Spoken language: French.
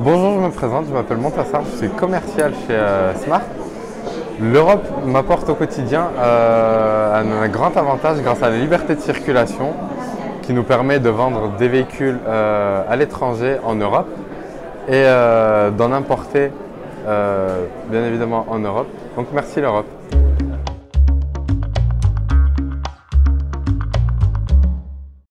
Bonjour, je me présente, je m'appelle Moufassa, je suis commercial chez Smart. L'Europe m'apporte au quotidien un grand avantage grâce à la liberté de circulation qui nous permet de vendre des véhicules à l'étranger en Europe et d'en importer bien évidemment en Europe. Donc merci l'Europe.